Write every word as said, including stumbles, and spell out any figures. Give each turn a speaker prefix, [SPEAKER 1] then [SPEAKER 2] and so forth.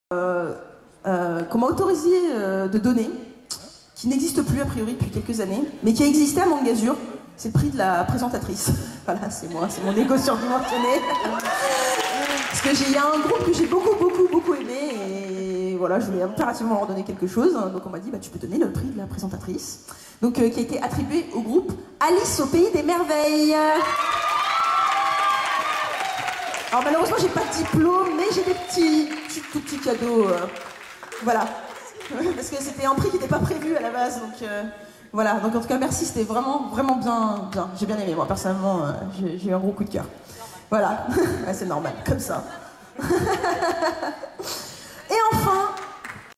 [SPEAKER 1] Euh, euh, qu'on m'a autorisé euh, de donner, qui n'existe plus a priori depuis quelques années, mais qui a existé à Mangasure. C'est le prix de la présentatrice. Voilà, c'est moi, c'est mon égo surdimensionné. Parce que j'ai un groupe que j'ai beaucoup, beaucoup, beaucoup aimé, et voilà, je voulais impérativement leur donner quelque chose. Donc on m'a dit, bah, tu peux donner le prix de la présentatrice. Donc euh, qui a été attribué au groupe Alice au Pays des Merveilles. Alors malheureusement j'ai pas de diplôme, mais j'ai des petits, petits tout petits cadeaux, euh, voilà, parce que c'était un prix qui n'était pas prévu à la base, donc euh, voilà. Donc en tout cas merci, c'était vraiment vraiment bien, bien. J'ai bien aimé moi personnellement, euh, j'ai eu un gros coup de cœur. Voilà, ouais, c'est normal, comme ça. Et enfin,